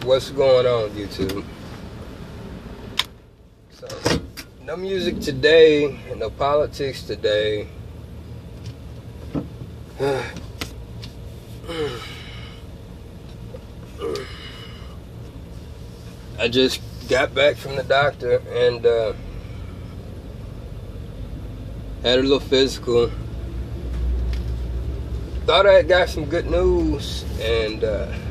What's going on, YouTube? So, no music today, no politics today. I just got back from the doctor and had a little physical. Thought I had got some good news, and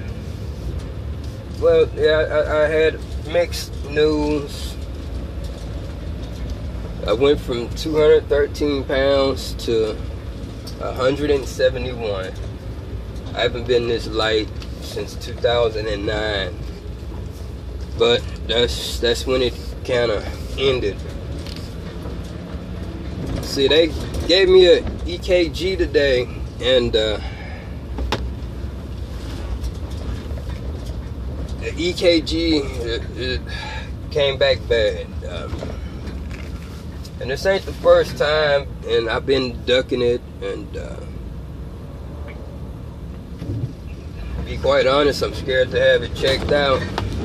well, yeah, I had mixed news. I went from 213 pounds to 171. I haven't been this light since 2009. But that's when it kind of ended. See, they gave me a EKG today, and the EKG it came back bad. And this ain't the first time, and I've been ducking it, and to be quite honest, I'm scared to have it checked out.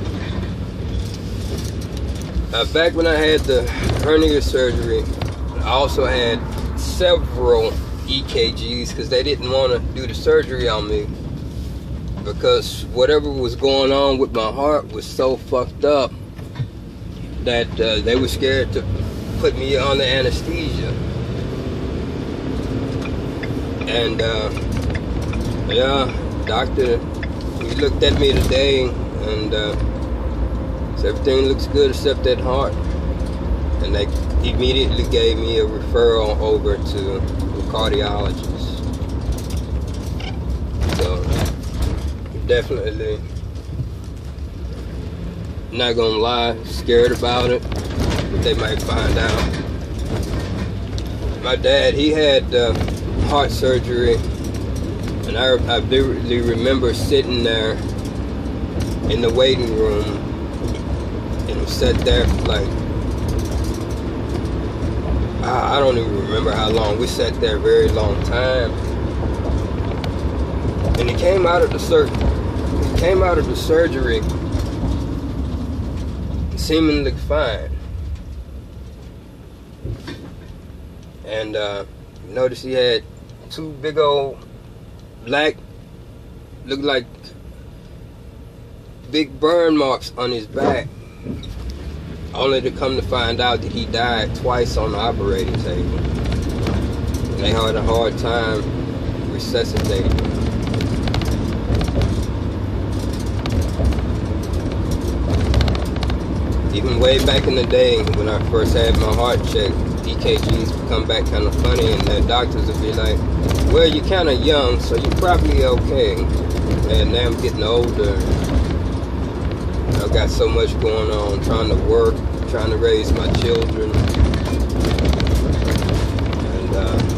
Back when I had the hernia surgery, I also had several EKGs because they didn't want to do the surgery on me, because whatever was going on with my heart was so fucked up that they were scared to put me on the anesthesia. And yeah, doctor, he looked at me today and so everything looks good except that heart. And they immediately gave me a referral over to a cardiologist. So definitely, not gonna lie, scared about it, but they might find out. My dad, he had heart surgery, and I vividly remember sitting there in the waiting room, and we sat there for like, I don't even remember how long. We sat there a very long time, and he came out of the surgery seemingly fine. And noticed he had two big old black, looked like big burn marks on his back, only to come to find out that he died twice on the operating table. And they had a hard time resuscitating him. Even way back in the day when I first had my heart checked, EKGs would come back kind of funny, and the doctors would be like, well, you're kind of young, so you're probably okay. And now I'm getting older. I've got so much going on, trying to work, trying to raise my children. And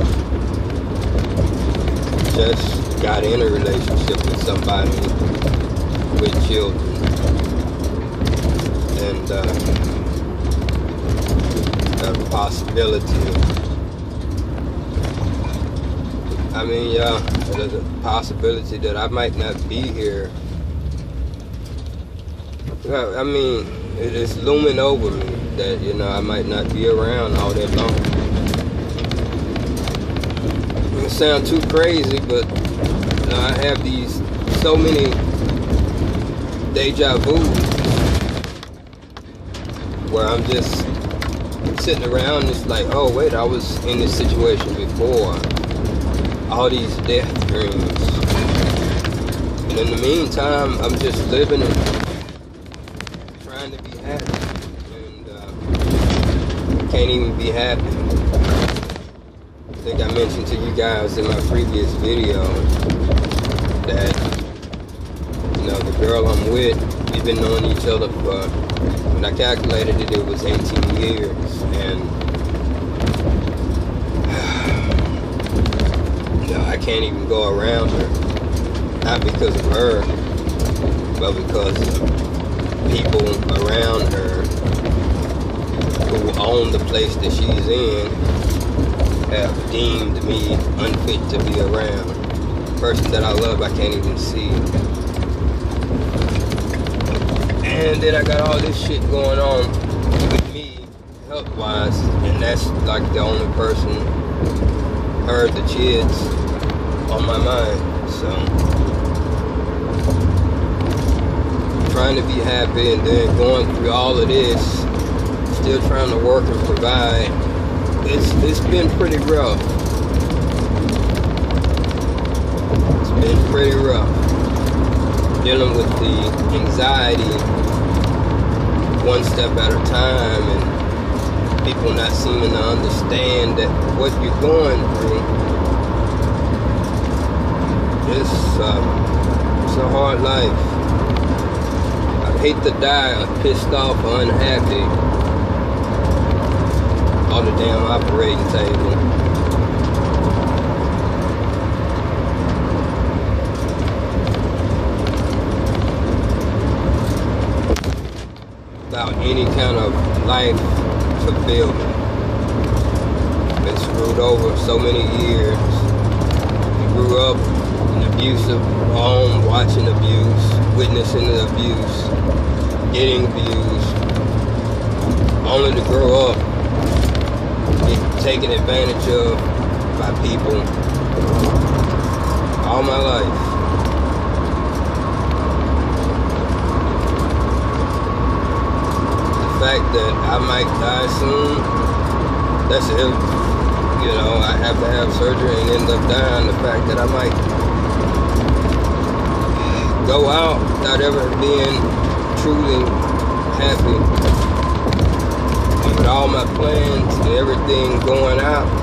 just got in a relationship with somebody with children. And got a possibility. I mean, yeah, there's a possibility that I might not be here. I mean, it is looming over me that, you know, I might not be around all that long. It sounds too crazy, but you know, I have these so many deja vus where I'm just sitting around and it's like, oh wait, I was in this situation before. All these death dreams. And in the meantime, I'm just living and trying to be happy. And can't even be happy. I think I mentioned to you guys in my previous video that, you know, the girl I'm with, we've been knowing each other for, when I calculated it, it was 18 years. And I can't even go around her, not because of her, but because of people around her who own the place that she's in have deemed me unfit to be around. The person that I love, I can't even see. and then I got all this shit going on with me, health-wise, and that's like the only person, her, the kids, on my mind. So trying to be happy and then going through all of this, still trying to work and provide. It's been pretty rough. It's been pretty rough. Dealing with the anxiety one step at a time, and people not seeming to understand that what you're going through. It's a hard life. I hate to die pissed off or unhappy on the damn operating table. Without any kind of life fulfillment. Been screwed over so many years. Grew up in an abusive home, watching abuse, witnessing the abuse, getting abused, only to grow up, get taken advantage of by people all my life. The fact that I might die soon, that's it. You know, I have to have surgery and end up dying. The fact that I might go out without ever being truly happy, and with all my plans and everything going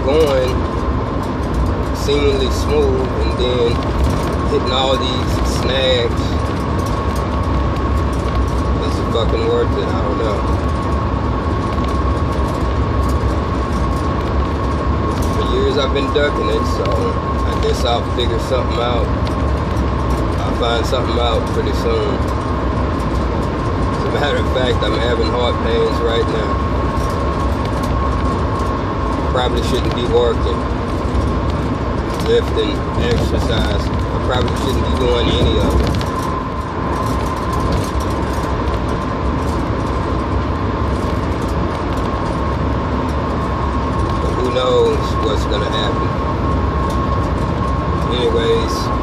seemingly smooth, and then hitting all these snags. Is it fucking worth it? I don't know. Years I've been ducking it, so I guess I'll figure something out. I'll find something out pretty soon. As a matter of fact, I'm having heart pains right now. Probably shouldn't be working, lifting, exercise. I probably shouldn't be doing any of it. Knows what's gonna happen. Anyways,